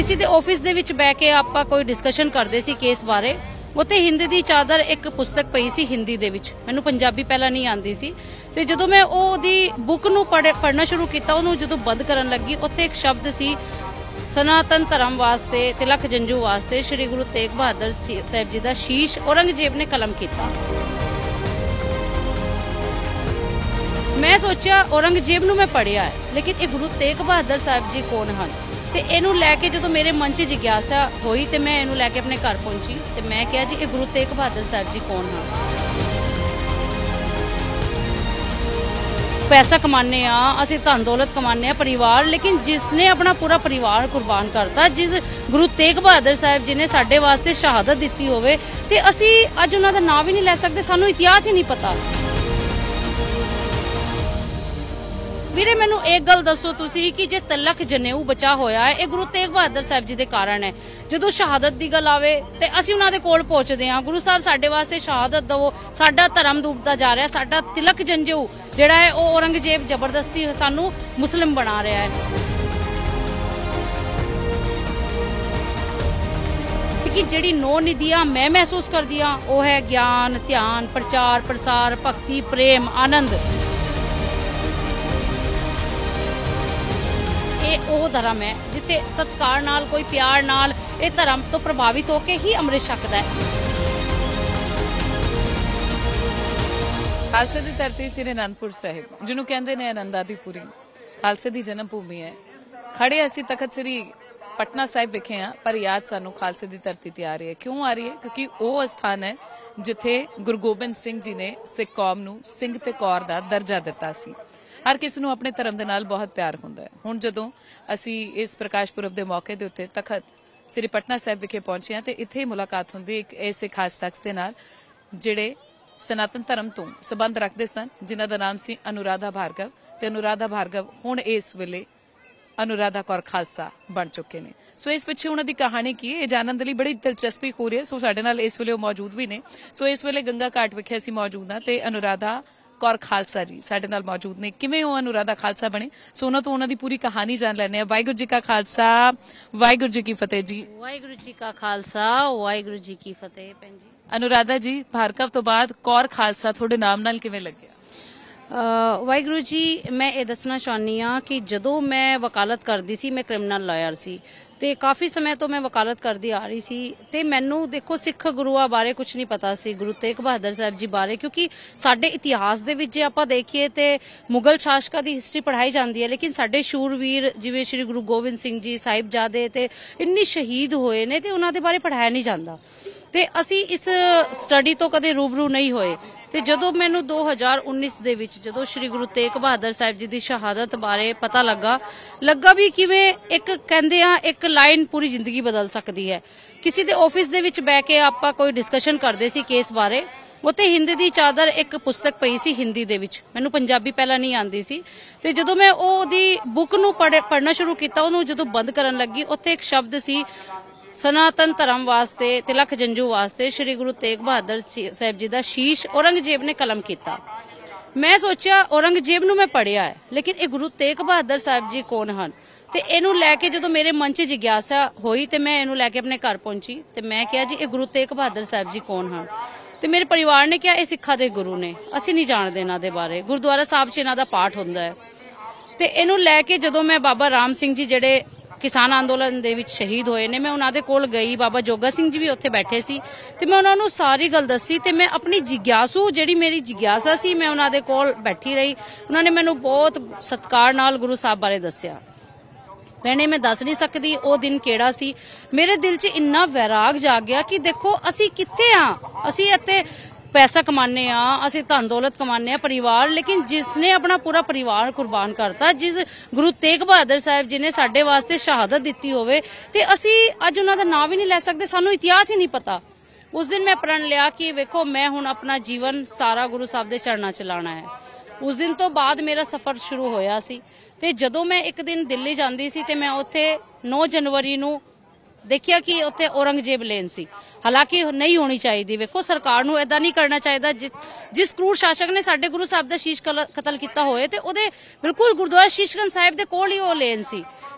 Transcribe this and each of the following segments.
किसी दे ऑफिस दे विच बैठ के आपां कोई डिस्कशन करदे सी केस बारे। उत्ते हिंद दी चादर एक पुस्तक पई सी हिंदी दे विच, मैनूं पंजाबी पहला नहीं आंदी सी ते जदों मैं ओहदी बुक नूं पढ़ना शुरू कीता, ओहनूं जदों बंद करन लगी, उत्थे एक शब्द सी सनातन धर्म वास्ते तिलक जंजू वास्ते श्री गुरु तेग बहादुर साहिब जी दा शीश औरंगजेब ने कलम कीता। मैं सोचा औरंगजेब नूं मैं पढ़िया है, लेकिन ये गुरु तेग बहादुर साहिब जी कौन हैं? ते इनू लैके जो मेरे मन च जिग्यासा हुई तो मैं इनू लैके अपने घर पहुंची तो मैं कहा जी ये गुरु तेग बहादुर साहिब जी कौन हैं? पैसा कमाने असीं धन दौलत कमाने परिवार, लेकिन जिसने अपना पूरा परिवार कुर्बान करता, जिस गुरु तेग बहादुर साहिब जी ने साडे वास्ते शहादत दित्ती होवे ते असीं अज उन्हां दा नाम भी नहीं लै सकदे, सानूं इतिहास ही नहीं पता। ਵੀਰੇ ਮੈਨੂੰ एक गल दसो तुसी कि जे तिलक जनेऊ बचा होया है ये गुरु तेग बहादुर साहिब जी दे कारण है। जदों शहादत दी गल आवे ते असीं उन्हां दे कोल पहुंचदे हां, गुरु साहब साडे वास्ते शहादत दवो, साडा धर्म डूबदा जा रहा है, साडा तिलक जंजू जिहड़ा है वो औरंगजेब जबरदस्ती सानू मुस्लिम बना रहा है। कि जिहड़ी नौ निधियां मैं महसूस करदी हां वो है ज्ञान, ध्यान, प्रचार, प्रसार, भक्ति, प्रेम, आनंद। ਉਹ ਧਰਮ ਹੈ ਜਿੱਥੇ ਸਤਿਕਾਰ ਨਾਲ ਕੋਈ ਪਿਆਰ ਨਾਲ ਇਹ ਧਰਮ ਤੋਂ ਪ੍ਰਭਾਵਿਤ ਹੋ ਕੇ ਹੀ ਅੰਮ੍ਰਿਤ ਛਕਦਾ ਹੈ। ਖਾਲਸੇ ਦੀ ਧਰਤੀ ਸ੍ਰੀ ਅਨੰਦਪੁਰ ਸਾਹਿਬ ਜਿਹਨੂੰ ਕਹਿੰਦੇ ਨੇ ਆਨੰਦਾਂ ਦੀ ਪੁਰੀ, ਖਾਲਸੇ ਦੀ ਜਨਮ ਭੂਮੀ ਹੈ। ਖੜੇ ਅਸੀਂ ਤਖਤ ਸ੍ਰੀ ਪਟਨਾ ਸਾਹਿਬ ਵਿਖੇ ਹਾਂ, ਪਰ ਯਾਦ ਸਾਨੂੰ ਖਾਲਸੇ ਦੀ ਧਰਤੀ ਤੇ ਆ ਰਹੀ ਹੈ। ਕਿਉਂ ਆ ਰਹੀ ਹੈ? ਕਿਉਂਕਿ ਉਹ ਅਸਥਾਨ ਹੈ ਜਿੱਥੇ ਗੁਰੂ ਗੋਬਿੰਦ ਸਿੰਘ ਜੀ ਨੇ ਸਿੱਖ ਕੌਮ ਨੂੰ ਸਿੰਘ ਤੇ ਕੌਰ ਦਾ ਦਰਜਾ ਦਿੱਤਾ ਸੀ। हर किसी नूं अपने धर्म दे नाल बहुत प्यार हुंदा है। हुण जदों असीं इस प्रकाश पुरब दे मौके दे उत्ते तखत श्री पटना साहिब विखे पहुंचे हां ते इत्थे ही मुलाकात हुंदी एक ऐसे खास शख्स दे नाल जिहड़े सनातन धर्म तो संबंध रखते सन, जिन्हां दा नाम सी अनुराधा भार्गव। ते अनुराधा भार्गव हुण इस वेले अनुराधा कौर खालसा बन चुके ने। सो इस पिछे उन्हां दी कहानी की है जानन दे लई बड़ी दिलचस्पी हो रही है। सो साडे नाल इस वेले मौजूद भी ने। सो इस वेले गंगा घाट विखे असीं मौजूद हां ते अनुराधा कौर खालसा जी साडे नाल मौजूद ने। किवें ओ अनुराधा खालसा बने, सो उन्हां तो उन्हां दी पूरी कहानी जान लैने आ। वाहिगुरू जी का खालसा, वाहिगुरू जी की फतेह जी। वाहिगुरू जी का खालसा, वाहिगुरू जी की फतेह। भैन जी अनुराधा जी, भार्गव तो बाद कौर खालसा थोड़े नाम नाल किवें लग्गिया? वाहिगुरू जी मैं ये दसना चाहनी हाँ कि जदों मैं वकालत करदी सी, मैं क्रिमिनल लॉयर सी ते काफ़ी समय तो मैं वकालत करती आ रही सी ते मैनू देखो सिख गुरुआ बारे कुछ नहीं पता सी, गुरु तेग बहादुर साहब जी बारे, क्योंकि साडे इतिहास दे विच जे आपां देखीए ते मुगल शासकां दी हिस्टरी पढ़ाई जाती है, लेकिन साडे शूरवीर जिवें श्री गुरु गोबिंद सिंह जी साहिबजादे ते इन्ने शहीद होए ने ते उन्हां दे बारे पढ़ाया नहीं जाता ते असीं इस स्टडी तो कदे रूबरू नहीं होए। ਤੇ ਜਦੋਂ ਮੈਨੂੰ 2019 ਦੇ ਵਿੱਚ ਜਦੋਂ ਸ਼੍ਰੀ ਗੁਰੂ ਤੇਗ ਬਹਾਦਰ ਸਾਹਿਬ ਜੀ ਦੀ ਸ਼ਹਾਦਤ ਬਾਰੇ ਪਤਾ ਲੱਗਾ ਵੀ ਕਿਵੇਂ ਇੱਕ ਕਹਿੰਦੇ ਆ ਇੱਕ ਲਾਈਨ ਪੂਰੀ ਜ਼ਿੰਦਗੀ ਬਦਲ ਸਕਦੀ ਹੈ। ਕਿਸੇ ਦੇ ਆਫਿਸ ਦੇ ਵਿੱਚ ਬੈ ਕੇ ਆਪਾਂ ਕੋਈ ਡਿਸਕਸ਼ਨ ਕਰਦੇ ਸੀ ਕੇਸ ਬਾਰੇ, ਉੱਤੇ ਹਿੰਦ ਦੀ ਚਾਦਰ ਇੱਕ ਪੁਸਤਕ ਪਈ ਸੀ ਹਿੰਦੀ ਦੇ ਵਿੱਚ, ਮੈਨੂੰ ਪੰਜਾਬੀ ਪਹਿਲਾਂ ਨਹੀਂ ਆਂਦੀ ਸੀ ਤੇ ਜਦੋਂ ਮੈਂ ਉਹਦੀ ਬੁੱਕ ਨੂੰ ਪੜ੍ਹਨਾ ਸ਼ੁਰੂ ਕੀਤਾ, ਉਹਨੂੰ ਜਦੋਂ ਬੰਦ ਕਰਨ ਲੱਗੀ ਉੱਥੇ ਇੱਕ ਸ਼ਬਦ ਸੀ सनातन धर्म वास्ते तिलक जंजू वास्ते श्री गुरु तेग बहादुर साहिब जी दा शीश औरंगजेब ने कलम कीता। मैं सोचा औरंगजेब नूं मैं पढ़िया है, लेकिन ये गुरु तेग बहादुर साहिब जी कौन हैं? ते इनू लैके जो मेरे मन च जिग्यासा हुई तो मैं इनू लैके अपने घर पहुंची तो मैं कहा जी ये गुरु तेग बहादुर साहिब जी कौन हैं? तो मेरे परिवार ने कहा ये सिखा दे गुरु ने, असीं नहीं जानते इन्हां दे बारे, गुरुद्वारा साहब च इन्हां दा पाठ हुंदा है। तो इनू लैके जो मैं बाबा राम सिंह जी जिहड़े किसान अंदोलन दे विच शहीद होए ने, मैं उन्हां दे कोल गई, बाबा जोगा सिंह जी भी उत्थे बैठे सी ते मैं उन्हां नूं सारी गल दसी ते मैं अपनी जिग्यासू जिहड़ी मेरी जिग्यासा सी मैं उन्हां दे कोल बैठी रही। उन्हां ने मैनूं बहुत सत्कार नाल गुरु साहब बारे दस्सिया। भैणे मैं दस नहीं सकदी ਉਹ दिन ਕਿਹੜਾ ਸੀ, मेरे दिल च इन्ना वैराग जाग गया कि देखो असीं कित्थे आ, असीं इत्थे पैसा कमाने असीं धन दौलत कमाने परिवार, लेकिन जिसने अपना पूरा परिवार कुर्बान करता, जिस गुरु तेग बहादुर साहिब जी ने साडे वास्ते शहादत दित्ती होवे ते असीं अज उन्हां दा नाम भी नहीं लै सकदे, सानूं इतिहास ही नहीं पता। उस दिन मैं प्रण लिया कि वेखो मैं हुण अपना जीवन सारा गुरु साहब दे चरणा च लाना है। उस दिन तो बाद मेरा सफर शुरू होया सी ते जदों मैं एक दिन दिल्ली जांदी सी ते मैं उत्थे 9 जनवरी नूं देखिया कि उत्थे औरंगजेब लेन सी, हालांकि नहीं होनी चाहिए। वेखो सरकार नूं इदां नहीं करना चाहिए। जिस क्रूर शासक ने साडे गुरु साहब दा शीश कतल किया होए ते ओदे बिल्कुल गुरुद्वारा शीशगंज साहिब दे कोल ही वो लेन सी